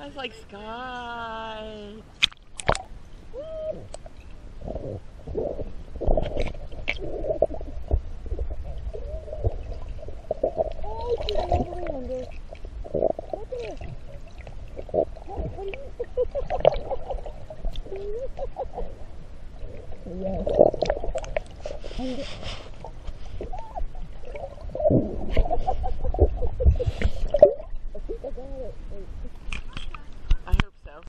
was like, Sky. I hope so.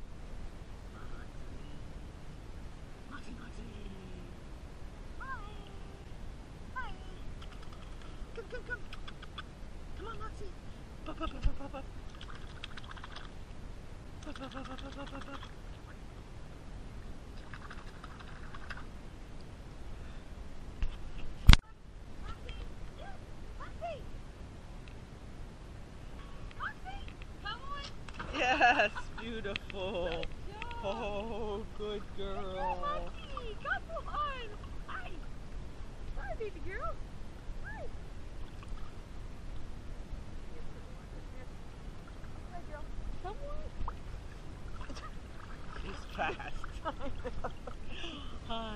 Moxie, Moxie. Hi. Hi. Come, come, come. Come on, Moxie. Up, up, up, up, up, up. Up, up, up, up, up, up, up. Yes, beautiful. Oh, good girl. Moxie, come on. Hi. Hi, baby girl. Hi. Hi, girl. Come on. She's fast. Hi.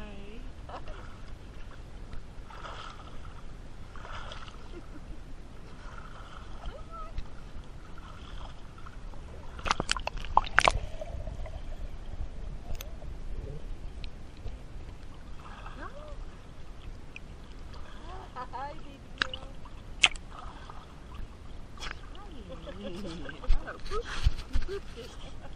Hi, baby girl. Hi. Oh, boop. You booped it.